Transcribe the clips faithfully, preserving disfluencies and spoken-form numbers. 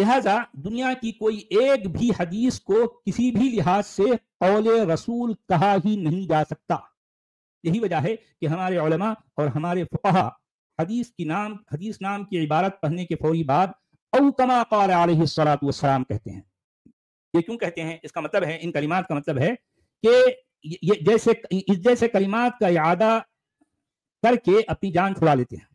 لہذا دنیا کی کوئی ایک بھی حدیث کو کسی بھی لحاظ سے قول رسول کہا ہی نہیں جا سکتا. یہی وجہ ہے کہ ہمارے علماء اور ہمارے فقہا حدیث کی نام حدیث نام کی عبارت پڑھنے کے فوری بعد او کما قال علیہ الصلوۃ والسلام کہتے ہیں. یہ کیوں کہتے ہیں؟ اس کا مطلب ہے، ان کلمات کا مطلب ہے کہ یہ جیسے اس جیسے کلمات کا اعادہ کر کے اپنی جان چھڑا لیتے ہیں.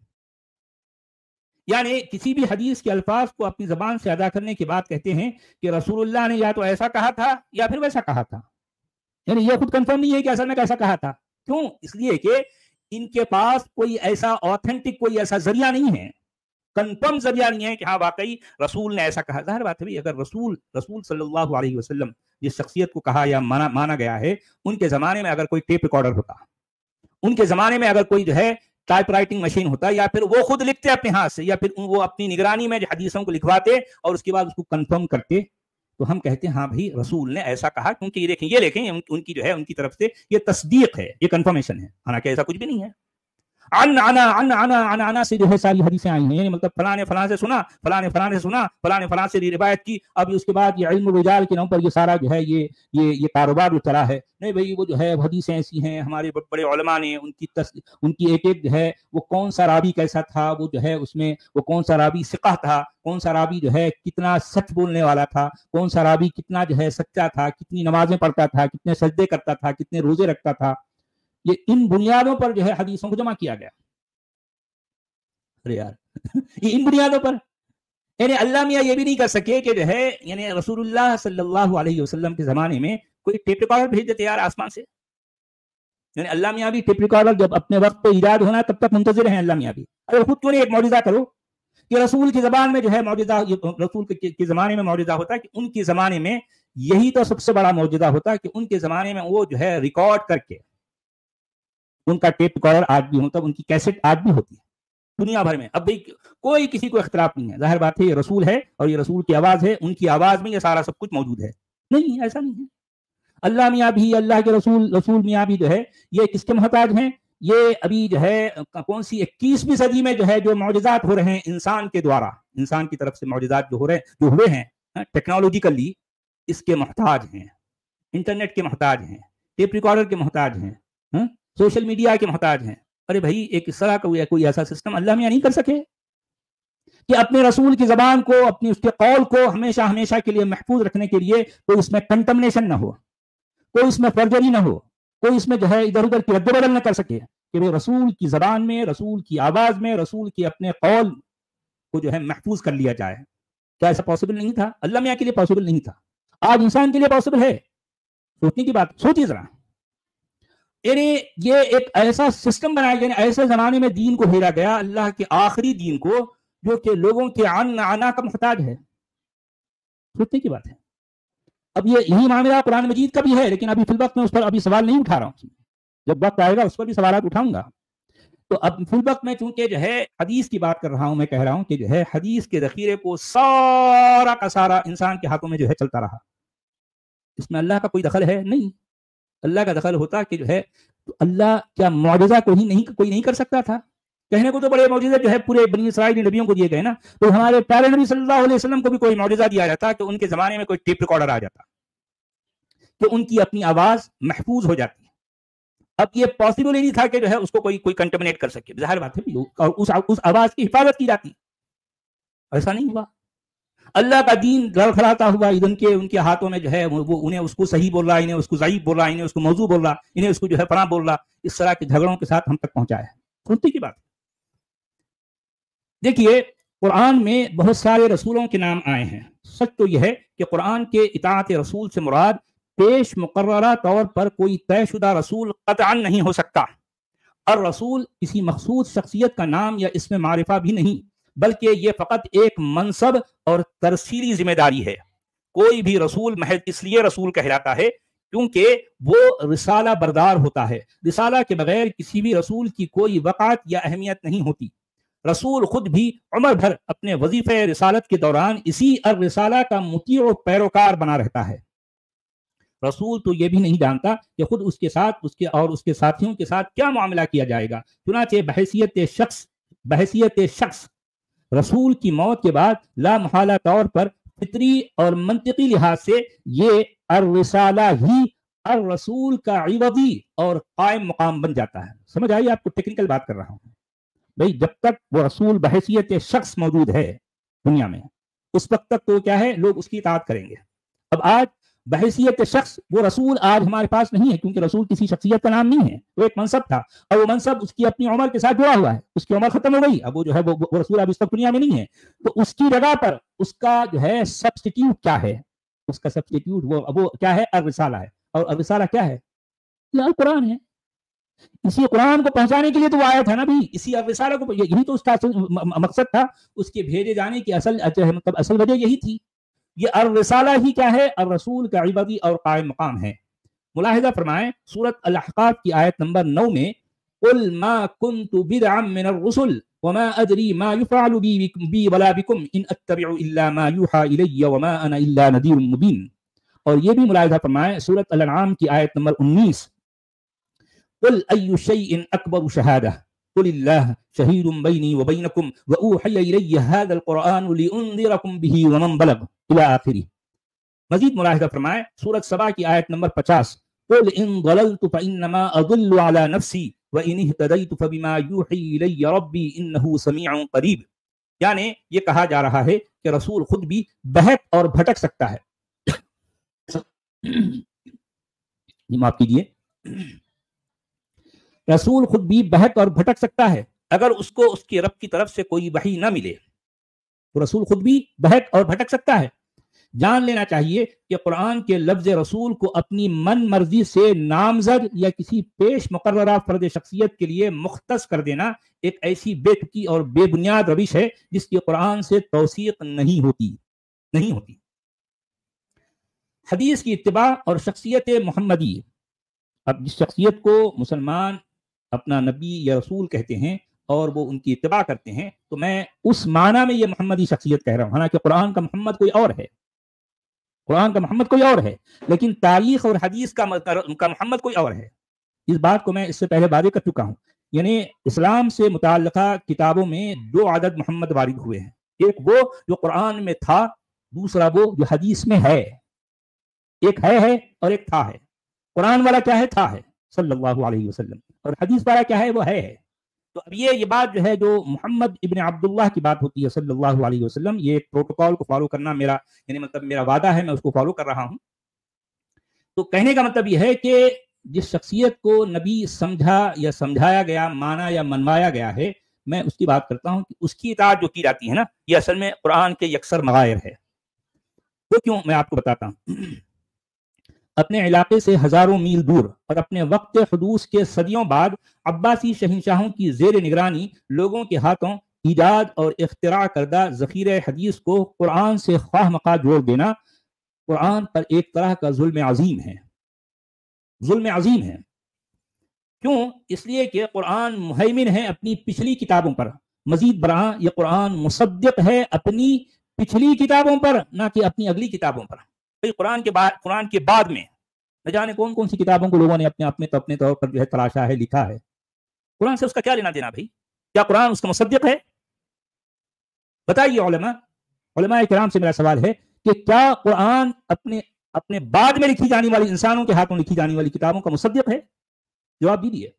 یعنی کسی بھی حدیث کے الفاظ کو اپنی زبان سے ادا کرنے کے بعد کہتے ہیں کہ رسول اللہ نے یا تو ایسا کہا تھا یا پھر ویسا کہا تھا. یعنی یہ خود کنفرم نہیں ہے کہ اصل میں کیسا کہا تھا. کیوں؟ اس لیے کہ ان کے پاس کوئی ایسا آتھینٹک کوئی ایسا ذریعہ نہیں ہے، کنفرم ذریعہ نہیں ہے کہ ہاں واقعی رسول نے ایسا کہا. ظاہر بات ہے اگر رسول رسول صلی اللہ علیہ وسلم جس شخصیت کو کہا یا مانا مانا گیا ہے، ان کے زمانے میں اگر کوئی ٹیپ ریکارڈر ہوتا، ان کے زمانے میں اگر کوئی جو ہے ٹائپ رائٹنگ مشین ہوتا، یا پھر وہ خود لکھتے اپنے ہاتھ سے، یا پھر وہ اپنی نگرانی میں حدیثوں کو لکھواتے اور اس کے بعد اس کو کنفرم کرتے، تو ہم کہتے ہیں ہاں بھائی رسول نے ایسا کہا. کیونکہ یہ دیکھیں یہ دیکھیں ان کی جو ہے ان کی طرف سے یہ تصدیق ہے، یہ کنفرمیشن ہے، حالانکہ ایسا کچھ بھی نہیں ہے. عن عنا عن عنا عن عنا سے جو ہے ساری حدیثیں آئی ہیں. یعنی مطلب فلاں نے فلاں سے سنا، فلاں نے فلاں سے سنا، فلاں نے فلاں سے روایت کی. اب اس کے بعد یہ علم الرجال کے نام پر یہ سارا جو ہے یہ یہ یہ کاروبار جو چلا ہے. نہیں بھائی وہ جو ہے حدیثیں ایسی ہیں، ہمارے بڑے علماء نے ان کی تص... ان کی ایک ایک جو ہے وہ کون سا راوی کیسا تھا، وہ جو ہے اس میں وہ کون سا راوی ثقہ تھا، کون سا راوی جو ہے کتنا سچ بولنے والا تھا، کون سا راوی کتنا جو ہے سچا تھا، کتنی نمازیں پڑھتا تھا، کتنے سجدے کرتا تھا، کتنے روزے رکھتا تھا. یہ ان بنیادوں پر جو ہے حدیثوں کو جمع کیا گیا. ارے یار یہ ان بنیادوں پر یعنی اللہ میاں یہ بھی نہیں کر سکے کہ جو ہے یعنی رسول اللہ صلی اللہ علیہ وسلم کے زمانے میں کوئی ٹیپ ریکارڈر بھیج دیتے یار آسمان سے. یعنی اللہ میاں بھی ٹیپ ریکارڈر جب اپنے وقت پہ ایجاد ہونا تب تک منتظر ہیں اللہ میاں بھی. اگر خود کیوں نہیں ایک معجزہ کرو کہ رسول کی زبان میں جو ہے معجزہ، رسول کے زمانے میں معجزہ ہوتا ہے کہ ان کے زمانے میں یہی تو سب سے بڑا معجزہ ہوتا ہے کہ ان کے زمانے میں وہ جو ہے ریکارڈ کر کے ان کا ٹیپ ریکارڈر آج بھی ہوتا ہے، ان کی کیسٹ آج بھی ہوتی ہے دنیا بھر میں. اب بھی کوئی کسی کو اختلاف نہیں ہے. ظاہر بات ہے یہ رسول ہے اور یہ رسول کی آواز ہے، ان کی آواز میں یہ سارا سب کچھ موجود ہے. نہیں ایسا نہیں ہے. اللہ میاں بھی، اللہ کے رسول رسول میاں بھی جو ہے یہ کس کے محتاج ہیں؟ یہ ابھی جو ہے کون سی اکیسویں صدی میں جو ہے جو معجزات ہو رہے ہیں انسان کے دوارا، انسان کی طرف سے معجزات جو ہو رہے ہیں جو ہوئے ہیں ٹیکنالوجیکلی، اس کے محتاج ہیں. انٹرنیٹ کے محتاج ہیں، ٹیپ ریکارڈر کے محتاج ہیں، سوشل میڈیا کے محتاج ہیں. ارے بھائی ایک اس طرح کا کوئی ایسا سسٹم اللہ میاں نہیں کر سکے کہ اپنے رسول کی زبان کو، اپنی اس کے قول کو ہمیشہ ہمیشہ کے لیے محفوظ رکھنے کے لیے کوئی اس میں کنٹمنیشن نہ ہو، کوئی اس میں فرجری نہ ہو، کوئی اس میں جو ہے ادھر ادھر کی رد بدل نہ کر سکے کہ وہ رسول کی زبان میں، رسول کی آواز میں، رسول کے اپنے قول کو جو ہے محفوظ کر لیا جائے. کیا ایسا پاسبل نہیں تھا؟ اللہ میاں کے لیے پاسبل نہیں تھا. آج انسان کے لیے پاسبل ہے. سوچنے کی بات سوچیے ذرا. یعنی یہ ایک ایسا سسٹم بنایا گیا، یعنی ایسے زمانے میں دین کو بھیجا گیا، اللہ کے آخری دین کو، جو کہ لوگوں کے عن عنا کا محتاج ہے. سوچنے کی بات ہے. اب یہ یہی معاملہ قرآن مجید کا بھی ہے، لیکن ابھی فی الوقت میں اس پر ابھی سوال نہیں اٹھا رہا ہوں. جب وقت آئے گا اس پر بھی سوالات اٹھاؤں گا. تو اب فی الوقت میں چونکہ جو ہے حدیث کی بات کر رہا ہوں، میں کہہ رہا ہوں کہ جو ہے حدیث کے ذخیرے کو سارا کا سارا انسان کے ہاتھوں میں جو ہے چلتا رہا. اس میں اللہ کا کوئی دخل ہے نہیں. اللہ کا دخل ہوتا کہ جو ہے تو اللہ کیا معجزہ کوئی نہیں کوئی نہیں کر سکتا تھا؟ کہنے کو تو بڑے معجزے جو ہے پورے بنی اسرائیل نبیوں کو دیے گئے نا. تو ہمارے پیارے نبی صلی اللہ علیہ وسلم کو بھی کوئی معجزہ دیا جاتا کہ ان کے زمانے میں کوئی ٹیپ ریکارڈر آ جاتا کہ ان کی اپنی آواز محفوظ ہو جاتی. اب یہ پاسبل ہی نہیں تھا کہ جو ہے اس کو کوئی کوئی کنٹمنیٹ کر سکے. ظاہر بات ہے اور اس اس آواز کی حفاظت کی جاتی. ایسا نہیں ہوا. اللہ کا دین لڑکھڑاتا ہوا ان کے ان کے ہاتھوں میں جو ہے وہ انہیں اس کو صحیح بول رہا، انہیں اس کو ضعیف بول رہا، انہیں اس کو موضوع بول رہا، انہیں اس کو جو ہے فلاں بول رہا. اس طرح کے جھگڑوں کے ساتھ ہم تک پہنچا ہے. سنتی کی بات. دیکھیے قرآن میں بہت سارے رسولوں کے نام آئے ہیں. سچ تو یہ ہے کہ قرآن کے اطاعت رسول سے مراد پیش مقررہ طور پر کوئی طے شدہ رسول قطعا نہیں ہو سکتا. اور رسول کسی مخصوص شخصیت کا نام یا اسم معرفہ بھی نہیں، بلکہ یہ فقط ایک منصب اور ترسیلی ذمہ داری ہے. کوئی بھی رسول محض اس لیے رسول کہلاتا ہے کیونکہ وہ رسالہ بردار ہوتا ہے. رسالہ کے بغیر کسی بھی رسول کی کوئی وقعت یا اہمیت نہیں ہوتی. رسول خود بھی عمر بھر اپنے وظیفہ رسالت کے دوران اسی الرسالہ کا مطیع و پیروکار بنا رہتا ہے. رسول تو یہ بھی نہیں جانتا کہ خود اس کے ساتھ اس کے اور اس کے ساتھیوں کے ساتھ کیا معاملہ کیا جائے گا. چنانچہ بحیثیت شخص بحیثیت شخص رسول کی موت کے بعد لا محالہ طور پر فطری اور منطقی لحاظ سے یہ الرسالہ ہی الرسول کا عوضی اور قائم مقام بن جاتا ہے. سمجھ آئیے؟ آپ کو ٹیکنیکل بات کر رہا ہوں بھائی. جب تک وہ رسول بحیثیت شخص موجود ہے دنیا میں، اس وقت تک تو کیا ہے، لوگ اس کی اطاعت کریں گے. اب آج بحیثیت شخص وہ رسول آج ہمارے پاس نہیں ہے، کیونکہ رسول کسی شخصیت کا نام نہیں ہے، وہ ایک منصب تھا، اور وہ منصب اس کی اپنی عمر کے ساتھ جڑا ہوا ہے. اس کی عمر ختم ہو گئی، اب وہ جو ہے وہ رسول اب اس وقت دنیا میں نہیں ہے. تو اس کی جگہ پر اس کا جو ہے سبسٹیٹیوٹ کیا ہے؟ اس کا سبسٹیٹیوٹ وہ وہ کیا ہے؟ الرسالہ ہے. اور الرسالہ کیا ہے؟ یہ قرآن ہے. اسی قرآن کو پہنچانے کے لیے تو وہ آیا تھا نا بھی. اسی الرسالہ کو، یہی تو اس کا مقصد تھا، اس کے بھیجے جانے کی اصل مطلب اصل وجہ یہی تھی. یہ الرسالہ ہی کیا ہے؟ الرسول کا عبادی اور قائم مقام ہے. ملاحظہ فرمائیں سورۃ الاحقاف کی آیت نمبر نو میں، قل ما كنت بدعا من الرسل وما ادري ما يفعل بي, بي ولا بكم ان اتبع الا ما يوحى الي وما انا الا نذير مبين. اور یہ بھی ملاحظہ فرمائیں سورۃ الانعام کی آیت نمبر انیس، قل اي شيء اكبر شهاده قل الله شهيد بيني وبينكم واوحي الي هذا القران لانذركم به ومن بلغ الى اخره. مزید ملاحظہ فرمائیں سورۃ سبا کی آیت نمبر پچاس، قل ان ضللت فانما اضل على نفسي وان اهتديت فبما يوحي الي ربي انه سميع قريب. یعنی یہ کہا جا رہا ہے کہ رسول خود بھی بہک اور بھٹک سکتا ہے. معاف کیجیے، رسول خود بھی بہک اور بھٹک سکتا ہے اگر اس کو اس کے رب کی طرف سے کوئی وحی نہ ملے. تو رسول خود بھی بہک اور بھٹک سکتا ہے. جان لینا چاہیے کہ قرآن کے لفظ رسول کو اپنی من مرضی سے نامزد یا کسی پیش مقررہ فرد شخصیت کے لیے مختص کر دینا ایک ایسی بے تکی اور بے بنیاد روش ہے جس کی قرآن سے توثیق نہیں ہوتی نہیں ہوتی حدیث کی اتباع اور شخصیت محمدی. اب جس شخصیت کو مسلمان اپنا نبی یا رسول کہتے ہیں اور وہ ان کی اتباع کرتے ہیں، تو میں اس معنی میں یہ محمدی شخصیت کہہ رہا ہوں. حالانکہ قرآن کا محمد کوئی اور ہے، قرآن کا محمد کوئی اور ہے، لیکن تاریخ اور حدیث کا محمد کوئی اور ہے. اس بات کو میں اس سے پہلے واضح کر چکا ہوں. یعنی اسلام سے متعلقہ کتابوں میں دو عدد محمد وارد ہوئے ہیں، ایک وہ جو قرآن میں تھا، دوسرا وہ جو حدیث میں ہے. ایک ہے ہے اور ایک تھا ہے. قرآن والا کیا ہے؟ تھا ہے صلی اللہ علیہ وسلم، اور حدیث والا کیا ہے؟ وہ ہے ہے. تو اب یہ یہ بات جو ہے جو محمد ابن عبداللہ کی بات ہوتی ہے صلی اللہ علیہ وسلم، یہ ایک پروٹوکول کو فالو کرنا میرا یعنی مطلب میرا وعدہ ہے، میں اس کو فالو کر رہا ہوں. تو کہنے کا مطلب یہ ہے کہ جس شخصیت کو نبی سمجھا یا سمجھایا گیا، مانا یا منوایا گیا ہے، میں اس کی بات کرتا ہوں کہ اس کی اطاعت جو کی جاتی ہے نا، یہ اصل میں قرآن کے یکسر مغائر ہے. وہ کیوں؟ میں آپ کو بتاتا ہوں. اپنے علاقے سے ہزاروں میل دور اور اپنے وقت حدوث کے صدیوں بعد عباسی شہنشاہوں کی زیر نگرانی لوگوں کے ہاتھوں ایجاد اور اختراع کردہ ذخیرہ حدیث کو قرآن سے خواہ مخواہ جوڑ دینا قرآن پر ایک طرح کا ظلم عظیم ہے. ظلم عظیم ہے. کیوں؟ اس لیے کہ قرآن مہیمن ہے اپنی پچھلی کتابوں پر. مزید برآں یہ قرآن مصدق ہے اپنی پچھلی کتابوں پر، نہ کہ اپنی اگلی کتابوں پر. قرآن کے بعد قرآن کے بعد میں نہ جانے کون کون سی کتابوں کو لوگوں نے اپنے اپنے اپنے طور پر جو ہے تلاشا ہے، لکھا ہے. قرآن سے اس کا کیا لینا دینا بھائی؟ کیا قرآن اس کا مصدق ہے؟ بتائیے علماء علماء کرام سے میرا سوال ہے کہ کیا قرآن اپنے اپنے بعد میں لکھی جانے والی انسانوں کے ہاتھوں لکھی جانے والی کتابوں کا مصدق ہے؟ جواب دیجیے.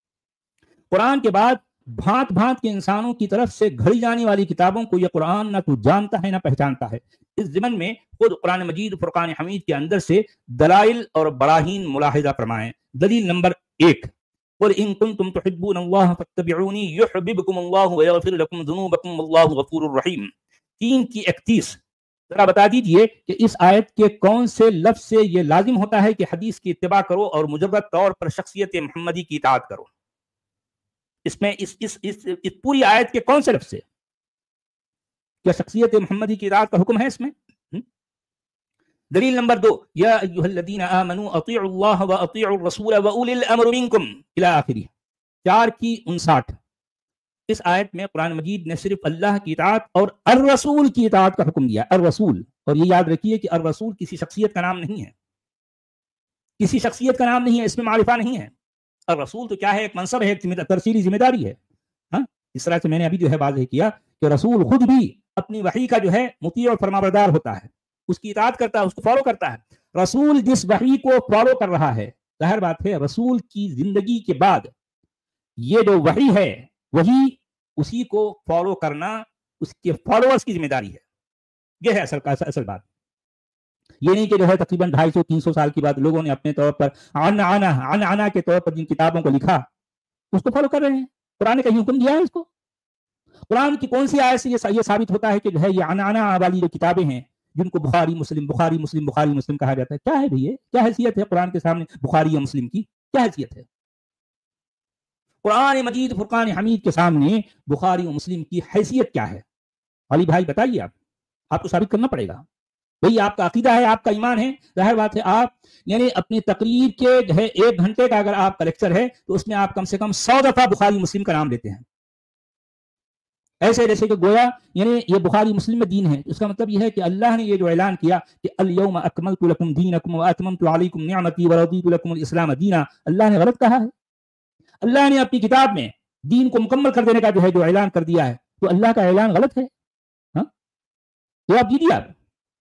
قرآن کے بعد بھانت بھانت کے انسانوں کی طرف سے گھڑی جانے والی کتابوں کو یہ قرآن نہ تو جانتا ہے نہ پہچانتا ہے. اس ضمن میں خود قرآن مجید فرقان حمید کے اندر سے دلائل اور براہین ملاحظہ فرمائیں. دلیل نمبر ایک، قل ان کنتم تحبون اللہ فاتبعونی یحببکم اللہ ویغفر لکم ذنوبکم واللہ غفور الرحیم. تین کی اکتیس. ذرا بتا دیجئے کہ اس آیت کے کون سے لفظ سے یہ لازم ہوتا ہے کہ حدیث کی اتباع کرو اور مجرد طور پر شخصیت محمدی کی اطاعت کرو؟ اس میں اس اس اس, اس پوری آیت کے کون سے لفظ سے کیا شخصیت محمدی کی اطاعت کا حکم ہے اس میں؟ دلیل نمبر دو، یا ایھا الذین آمنوا اطیعوا اللہ واطیعوا الرسول واولی الامر منکم الی آخرہ. چار کی انساٹھ. اس آیت میں قرآن مجید نے صرف اللہ کی اطاعت اور الرسول کی اطاعت کا حکم دیا. الرسول، اور یہ یاد رکھیے کہ الرسول کسی شخصیت کا نام نہیں ہے، کسی شخصیت کا نام نہیں ہے، اس میں معرفہ نہیں ہے. الرسول تو کیا ہے؟ ایک منصب ہے، ایک ترسیلی ذمہ داری ہے. ہاں، اس طرح سے میں نے ابھی جو ہے واضح کیا کہ رسول خود بھی اپنی وحی کا جو ہے مطیع اور فرمانبردار ہوتا ہے، اس کی اطاعت کرتا ہے، اس کو فالو کرتا ہے۔ رسول جس وحی کو فالو کر رہا ہے، ظاہر بات ہے رسول کی زندگی کے بعد یہ جو وحی ہے وہی اسی کو فالو کرنا اس کے فالوورز کی ذمہ داری ہے۔ یہ ہے اصل اصل بات۔ یہ نہیں کہ جو ہے تقریباً ڈھائی سو تین سو سال کے بعد لوگوں نے اپنے طور پر عن عنا عن عنا کے طور پر جن کتابوں کو لکھا اس کو فالو کر رہے ہیں۔ قرآن نے کہیں حکم دیا ہے اس کو؟ قرآن کی کون سی آیت سے یہ ثابت ہوتا ہے کہ جو ہے یہ عن عنا والی جو کتابیں ہیں جن کو بخاری مسلم بخاری مسلم بخاری مسلم کہا جاتا ہے، کیا ہے بھئی؟ کیا حیثیت ہے قرآن کے سامنے بخاری یا مسلم کی؟ کیا حیثیت ہے؟ قرآن مجید فرقان حمید کے سامنے بخاری و مسلم کی حیثیت کیا ہے؟ علی بھائی بتائیے، آپ آپ کو ثابت کرنا پڑے گا۔ بھئی آپ کا عقیدہ ہے، آپ کا ایمان ہے، ظاہر بات ہے آپ یعنی اپنی تقریر کے جو ہے ایک گھنٹے کا اگر آپ کا لیکچر ہے تو اس میں آپ کم سے کم سو دفعہ بخاری مسلم کا نام لیتے ہیں، ایسے جیسے کہ گویا یعنی یہ بخاری مسلم میں دین ہے۔ اس کا مطلب یہ ہے کہ اللہ نے یہ جو اعلان کیا کہ الیوم اکملت لکم دینکم واتممت علیکم نعمتی ورضیت لکم الاسلام دینا، اللہ نے غلط کہا ہے؟ اللہ نے اپنی کتاب میں دین کو مکمل کر دینے کا جو ہے جو اعلان کر دیا ہے، تو اللہ کا اعلان غلط ہے؟ ہاں جواب دیجیے آپ۔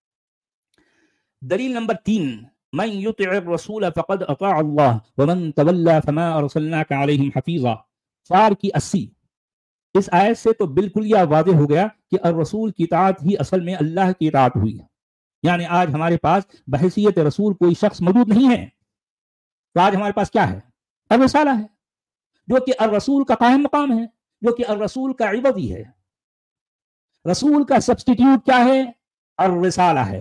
دلیل نمبر تین، من یطع الرسول فقد اطاع اللہ ومن تولى فما ارسلناک علیہم حفیظا، چار کی اسی۔ اس آیت سے تو بالکل یہ واضح ہو گیا کہ الرسول کی اطاعت ہی اصل میں اللہ کی اطاعت ہوئی ہے۔ یعنی آج ہمارے پاس بحیثیت رسول کوئی شخص موجود نہیں ہے، تو آج ہمارے پاس کیا ہے؟ الرسالہ ہے، جو کہ الرسول کا قائم مقام ہے، جو کہ الرسول کا عوضی ہے۔ رسول کا سبسٹیٹیوٹ کیا ہے؟ الرسالہ ہے۔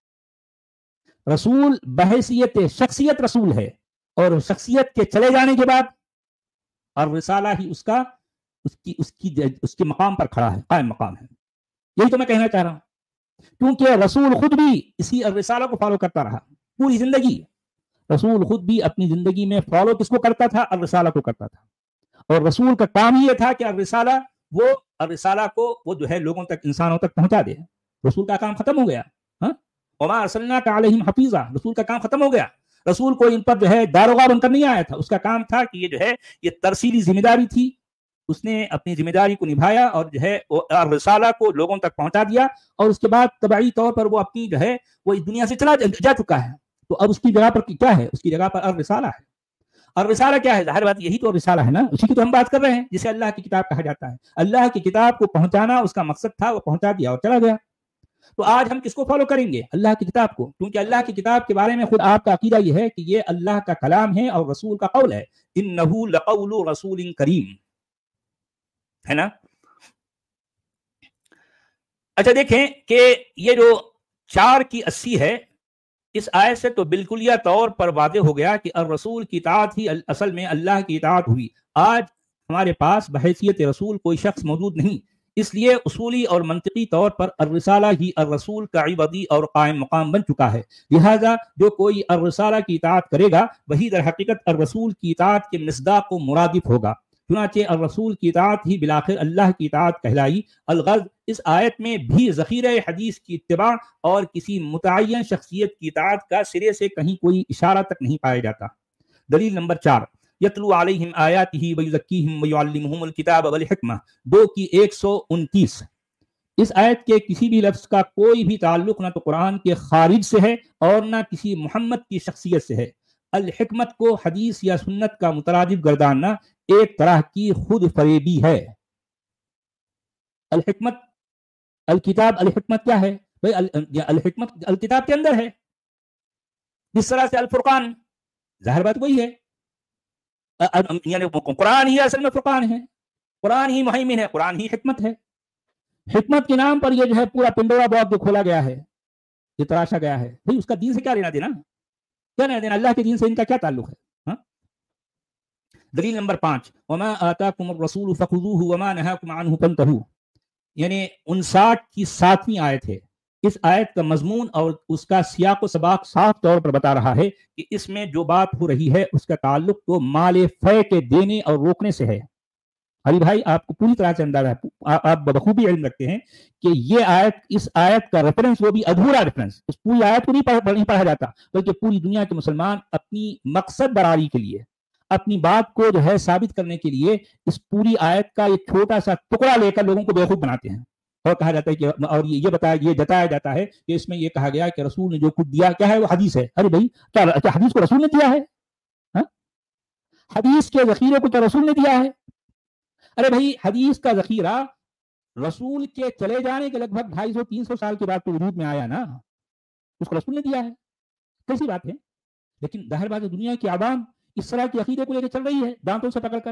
رسول بحیثیت شخصیت رسول ہے، اور شخصیت کے چلے جانے کے بعد الرسالہ ہی اس کا اس کی اس کی اس کے مقام پر کھڑا ہے، قائم مقام ہے۔ یہی تو میں کہنا چاہ رہا ہوں، کیونکہ رسول خود بھی اسی الرسالہ کو فالو کرتا رہا پوری زندگی۔ رسول خود بھی اپنی زندگی میں فالو کس کو کرتا تھا؟ الرسالہ کو کرتا تھا، اور رسول کا کام یہ تھا کہ الرسالہ وہ الرسالہ کو وہ جو ہے لوگوں تک انسانوں تک پہنچا دے۔ رسول کا کام ختم ہو گیا، ہاں وما ارسلناک علیہم حفیظا، رسول کا کام ختم ہو گیا۔ رسول کو ان پر جو ہے داروغہ بن کر نہیں آیا تھا، اس کا کام تھا کہ یہ جو ہے یہ ترسیلی ذمہ داری تھی، اس نے اپنی ذمہ داری کو نبھایا اور جو ہے رسالہ کو لوگوں تک پہنچا دیا، اور اس کے بعد طبعی طور پر وہ اپنی جو ہے وہ اس دنیا سے چلا جا چکا ہے۔ تو اب اس کی جگہ پر کیا ہے؟ اس کی جگہ پر الرسالہ ہے۔ الرسالہ کیا ہے؟ ظاہر بات یہی تو الرسالہ ہے نا، اسی کی تو ہم بات کر رہے ہیں، جسے اللہ کی کتاب کہا جاتا ہے۔ اللہ کی کتاب کو پہنچانا اس کا مقصد تھا، وہ پہنچا دیا اور چلا گیا۔ تو آج ہم کس کو فالو کریں گے؟ اللہ کی کتاب کو، کیونکہ اللہ کی کتاب کے بارے میں خود آپ کا عقیدہ یہ ہے کہ یہ اللہ کا کلام ہے اور رسول کا قول ہے، انہ لقول رسول کریم، ہے نا؟ اچھا دیکھیں کہ یہ جو چار کی اسی ہے، اس آیت سے تو بالکلیہ طور پر واضح ہو گیا کہ الرسول کی اطاعت ہی اصل میں اللہ کی اطاعت ہوئی۔ آج ہمارے پاس بحیثیت رسول کوئی شخص موجود نہیں، اس لیے اصولی اور منطقی طور پر الرسالہ ہی الرسول کا عوضی اور قائم مقام بن چکا ہے۔ لہذا جو کوئی الرسالہ کی اطاعت کرے گا وہی در حقیقت الرسول کی اطاعت کے مصداق و مرادف ہوگا۔ چنانچہ الرسول کی اطاعت ہی بلاخر اللہ کی اطاعت کہلائی۔ الغرض اس آیت میں بھی ذخیرہ حدیث کی اتباع اور کسی متعین شخصیت کی اطاعت کا سرے سے کہیں کوئی اشارہ تک نہیں پایا جاتا۔ دلیل نمبر چار، یتلو علیہم آیاتہ ویزکیہم ویعلمہم الکتاب والحکمہ، دو کی ایک سو انتیس۔ اس آیت کے کسی بھی لفظ کا کوئی بھی تعلق نہ تو قرآن کے خارج سے ہے اور نہ کسی محمد کی شخصیت سے ہے۔ الحکمت کو حدیث یا سنت کا مترادف گرداننا ایک طرح کی خود فریبی ہے۔ الحکمت الکتاب، الحکمت کیا ہے بھائی؟ الحکمت الکتاب کے اندر ہے، جس طرح سے الفرقان، ظاہر بات وہی ہے، یعنی قرآن ہی اصل میں فرقان ہے، قرآن ہی مہیمن ہے، قرآن ہی حکمت ہے۔ حکمت کے نام پر یہ جو ہے پورا پنڈورا باکس جو کھولا گیا ہے، یہ تراشا گیا ہے، بھائی اس کا دین سے کیا لینا دینا؟ کیا لینا دینا؟ اللہ کے دین سے ان کا کیا تعلق ہے؟ ہاں؟ دلیل نمبر پانچ، وما آتاکم الرسول فخذوہ وما نہاکم عنہ فانتہوا، یعنی انساٹھ کی ساتویں آیت ہے۔ اس آیت کا مضمون اور اس کا سیاق و سباق صاف طور پر بتا رہا ہے کہ اس میں جو بات ہو رہی ہے اس کا تعلق تو مال فے کے دینے اور روکنے سے ہے۔ علی بھائی آپ کو پوری طرح سے اندازہ ہے، آپ بخوبی علم رکھتے ہیں کہ یہ آیت، اس آیت کا ریفرنس وہ بھی ادھورا ریفرنس، اس پوری آیت کو نہیں پڑھا, نہیں پڑھا جاتا، بلکہ پوری دنیا کے مسلمان اپنی مقصد براری کے لیے، اپنی بات کو جو ہے ثابت کرنے کے لیے اس پوری آیت کا ایک چھوٹا سا ٹکڑا لے کر لوگوں کو بیوقوف بناتے ہیں، اور کہا جاتا ہے کہ اور یہ بتایا یہ جتایا جاتا ہے کہ اس میں یہ کہا گیا کہ رسول نے جو کچھ دیا کیا ہے وہ حدیث ہے. ارے بھائی کیا حدیث کو رسول نے دیا ہے؟ حدیث کے ذخیرے کو تو رسول نے دیا ہے. ارے بھائی حدیث کا ذخیرہ رسول کے چلے جانے کے لگ بھگ ڈھائی سو تین سو سال کے بعد تو وجود میں آیا نا، اس کو رسول نے دیا ہے. کیسی بات ہے؟ لیکن ظاہر بات ہے دنیا کی عوام اس طرح کی عقیدے کو لے کے چل رہی ہے دانتوں سے پکڑ کر.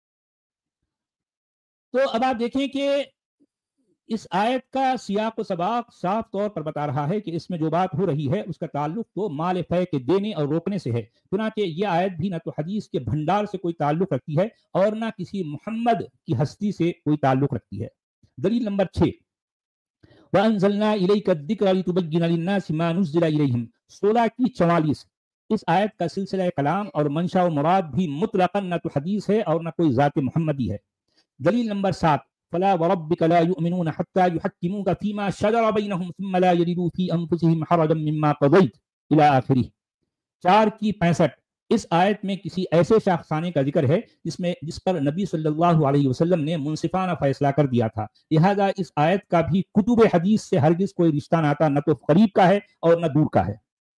تو اب آپ دیکھیں کہ اس آیت کا سیاق و سباق صاف طور پر بتا رہا ہے کہ اس میں جو بات ہو رہی ہے اس کا تعلق تو مال فے کے دینے اور روکنے سے ہے. چنانچہ یہ آیت بھی نہ تو حدیث کے بھنڈار سے کوئی تعلق رکھتی ہے اور نہ کسی محمد کی ہستی سے کوئی تعلق رکھتی ہے. دلیل نمبر چھ، وَأَنزَلْنَا إِلَيْكَ الذِّكْرَ لِتُبَيِّنَ لِلنَّاسِ مَا نُزِّلَ إِلَيْهِمْ سولہ کی چوالیس. اس آیت کا سلسلہ کلام اور منشا و مراد بھی مطلقاً نہ تو حدیث ہے اور نہ کوئی ذات محمدی ہے. دلیل نمبر سات، فَلَا وَرَبِّكَ لَا يُؤْمِنُونَ حَتَّى يُحَكِّمُوكَ فِي مَا شَجَرَ بَيْنَهُمْ ثُمَّ لَا يَجِدُوا فِي أَنفُسِهِمْ حَرَجًا مِّمَّا قَضَيْتَ إِلَى آخِرِهِ. چار کی پینسٹھ. اس آیت میں کسی ایسے شخصانے کا ذکر ہے جس میں جس پر نبی صلی اللہ علیہ وسلم نے منصفانہ فیصلہ کر دیا تھا. لہذا اس آیت کا بھی کتب حدیث سے ہرگز کوئی رشتہ ناتا نہ تو قریب کا ہے اور نہ دور کا ہے.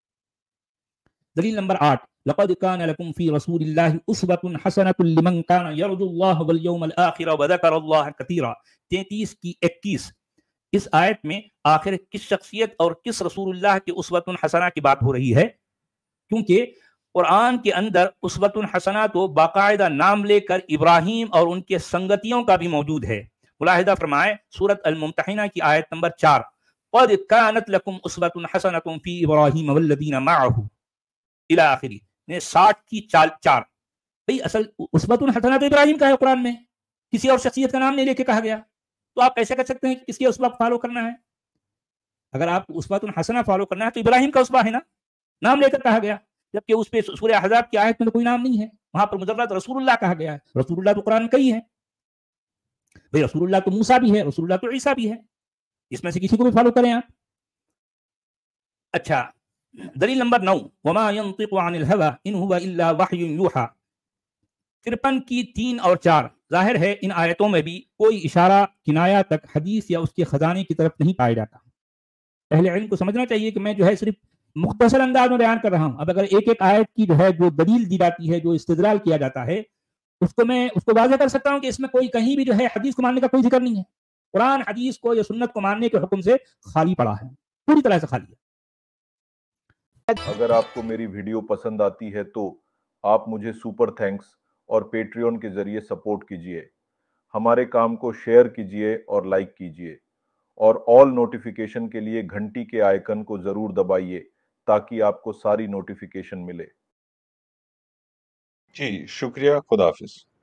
دلیل نمبر آٹھ، لقد كان لكم في رسول الله اسوة حسنة لمن كان يرجو الله واليوم الآخر وذكر الله كثيرا. تینتیس کی اکیس. اس آیت میں آخر کس شخصیت اور کس رسول اللہ کی اسوة حسنہ کی بات ہو رہی ہے؟ کیونکہ قرآن کے اندر اسوة حسنہ تو باقاعدہ نام لے کر ابراہیم اور ان کے سنگتیوں کا بھی موجود ہے. ملاحظہ فرمائے سورۃ الممتحنہ کی آیت نمبر چار، قد كانت لكم اسوة حسنة في ابراہیم والذین معه الى آخری. نے ساٹھ کی چال چار. بھئی اصل اسوة حسنہ تو ابراہیم کا ہے، قرآن میں کسی اور شخصیت کا نام نہیں لے کے کہا گیا. تو آپ کیسے کہہ سکتے ہیں کہ کس کی اسوہ فالو کرنا ہے؟ اگر آپ اسوة حسنہ فالو کرنا ہے تو ابراہیم کا اسوہ ہے نا، نام لے کر کہا گیا. جبکہ اس پہ سورہ احزاب کی آیت میں تو کوئی نام نہیں ہے، وہاں پر مجرد رسول اللہ کہا گیا ہے. رسول اللہ تو قرآن میں کئی ہے بھئی، رسول اللہ تو موسیٰ بھی ہے، رسول اللہ تو عیسیٰ بھی ہے. اس میں سے کسی کو بھی فالو کریں آپ. اچھا، دلیل نمبر نو، وما ينطق عن الهوى ان هو الا وحی یوحى. ترپن کی تین اور چار. ظاہر ہے ان آیتوں میں بھی کوئی اشارہ کنایا تک حدیث یا اس کے خزانے کی طرف نہیں پایا جاتا. اہل علم کو سمجھنا چاہیے کہ میں جو ہے صرف مختصر انداز میں بیان کر رہا ہوں. اب اگر ایک ایک آیت کی جو ہے جو دلیل دی جاتی ہے، جو استدلال کیا جاتا ہے، اس کو میں اس کو واضح کر سکتا ہوں کہ اس میں کوئی کہیں بھی جو ہے حدیث کو ماننے کا کوئی ذکر نہیں ہے. قرآن حدیث کو یا سنت کو ماننے کے حکم سے خالی پڑا ہے، پوری طرح سے خالی ہے. اگر آپ کو میری ویڈیو پسند آتی ہے تو آپ مجھے سپر تھینکس اور پیٹریون کے ذریعے سپورٹ کیجئے. ہمارے کام کو شیئر کیجئے اور لائک کیجئے، اور آل نوٹیفیکیشن کے لیے گھنٹی کے آئیکن کو ضرور دبائیے تاکہ آپ کو ساری نوٹیفیکیشن ملے. جی شکریہ، خدا حافظ.